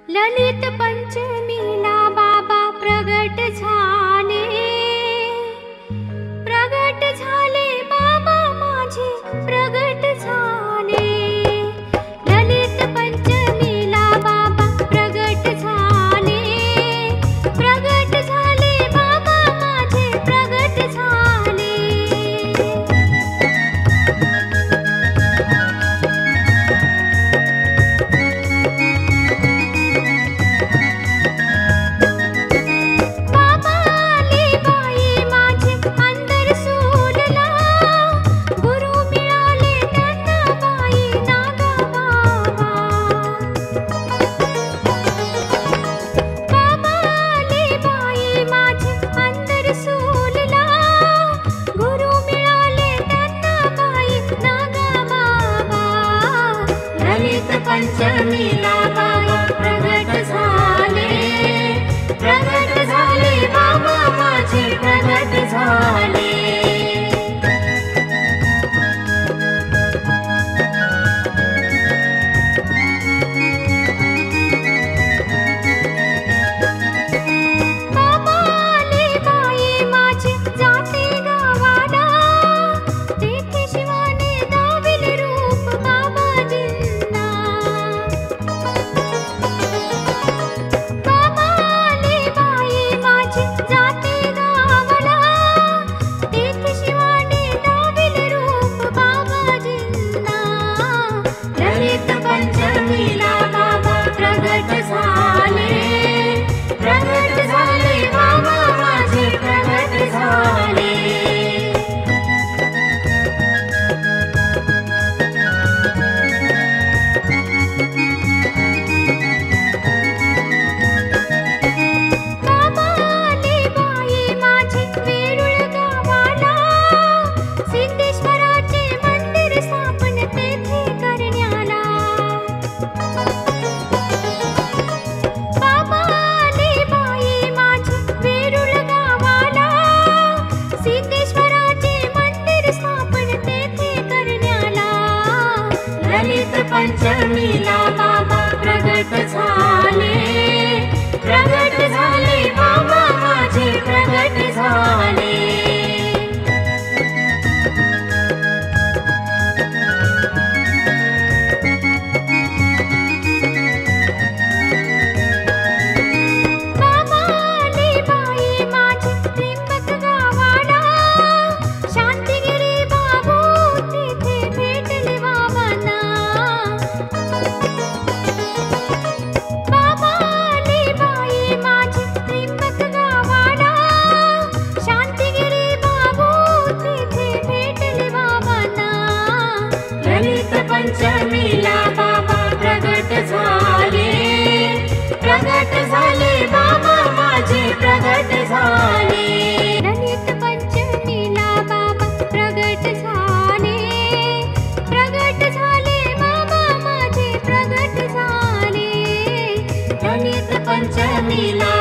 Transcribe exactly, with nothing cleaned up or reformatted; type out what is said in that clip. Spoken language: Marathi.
ललित पंचमीला बाबा प्रगट झाले, प्रगट झाले बाबा माझे प्रगट झाले। ललित पंचमीला बाबा प्रगट झाले, प्रगट झाले बाबा माझे प्रगट झाले। पंचमीला बाबा प्रगट झाले, प्रगट झाले बाबा माझे प्रगट झाले। बाबा आले बाई माझे जाते गावाला, तेथे शिवाने दाविले रूप बाबाजींना। पंचमीला बाबा प्रगट झाले, प्रगट झाले बाबा माझे प्रगट झाले। बाबा आले बाई माझे वेरूळ गावाला, सिद्धेश्वराचे मंदिर स्थापन तेथे करण्याला। बाबा आले बाई माझे वेरूळ गावाला, सिद्धेश्वराचे मंदिर स्थापन तेथे करण्याला। ललित पंचमीला बाबा प्रगट झाले, प्रगट झाले बाबा माझे प्रगट झाले। पंचमीला बाबा प्रगट झाले, प्रगट झाले बाबा माझे प्रगट झाले। ललित पंचमीला बाबा प्रगट झाले, प्रगट झाले बाबा माझे प्रगट झाले। ललित पंचमीला